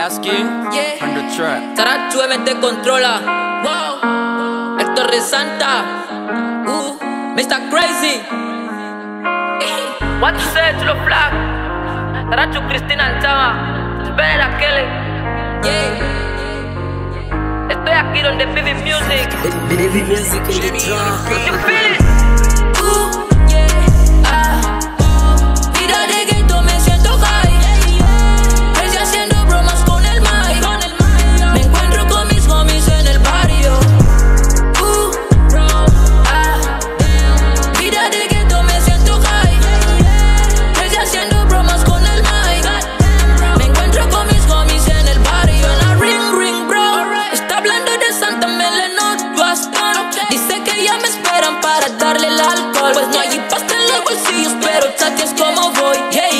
Last King on the track. Tarachu MT controla. Wow. El Torre Santa. Mr. Crazy. What you say to the flag? Tarachu Cristina Chama. Espera Kelly. Estoy aquí donde Baby Music. Baby Music in the track. You feel it? Mira de gueto me siento high. Crazy haciendo bromas con el mic. Me encuentro con mis homies en el barrio. Mira de gueto me siento high. Crazy haciendo bromas con el mic. Me encuentro con mis homies en el barrio. En la ring bro. Está hablando de Santa Melena, dice que ya me esperan para darle el alcohol. Pues no hay pasta en los bolsillos, pero chati es como voy.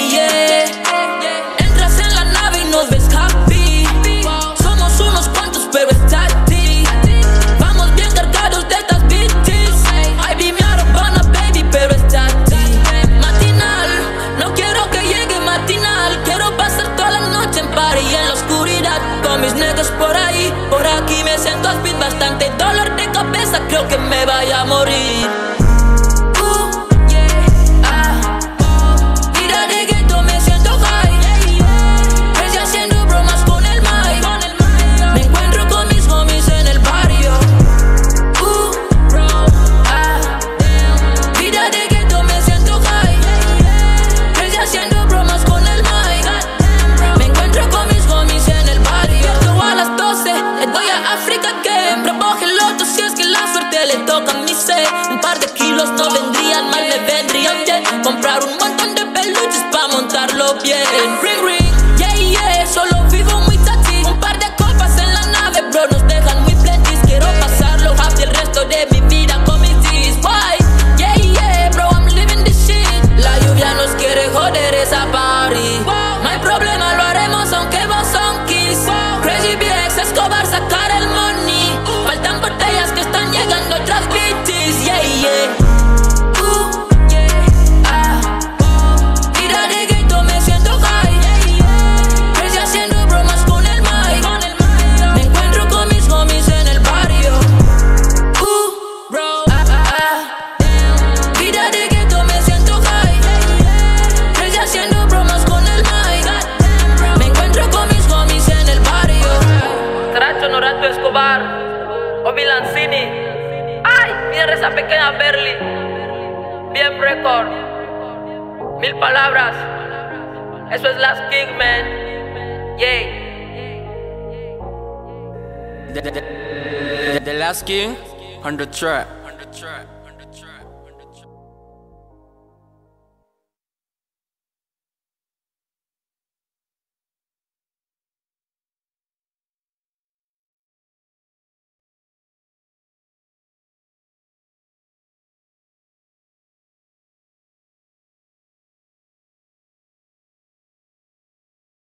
Entras en la nave y nos ves happy. Somos unos cuantos, pero es chati. Vamos bien cargados de estas bitches. Ay, vi mi Arabana, baby, pero es chati. Matinal, no quiero que llegue matinal. Quiero pasar toda la noche en party y en la oscuridad con mis negros por ahí. Por aquí me siento speed, bastante dolor de cabeza, creo que me vaya a morir. Mira de gueto me siento high. Crazy haciendo bromas con el mic. Me encuentro con mis homies en el barrio. Mira de gueto me siento high. Crazy haciendo bromas con el mic. Me encuentro con mis homies en el barrio. A las 12 le doy a África Game. Provoje el loto si es que la suerte le toca a mi set. Un par de kilos no vendrían mal, me vendrían bien. Comprar un montón de peluches pa' montarlo bien. Ring, solo vivo muy taxi. Un par de copas en la nave, bro, nos dejan muy plentis. Quiero pasarlo happy el resto de mi vida con mis G's. Why? Bro, I'm living this shit. La lluvia nos quiere joder esa party. No hay problema, lo haremos aunque vos son kiss. Crazy BX, Escobar, sacar el money. Faltan botellas que están llegando otras bitches. Mira de gueto me siento high. Crazy haciendo bromas con el mic. Me encuentro con mis homies en el barrio. Mira de gueto me siento high. Crazy haciendo bromas con el mic. Me encuentro con mis homies en el barrio. Tracho Norato Escobar, Obi Lancini. Ay, mira esa pequeña Berly. Bien record. 1000 palabras. Eso es Last King, man. The Last King on the track.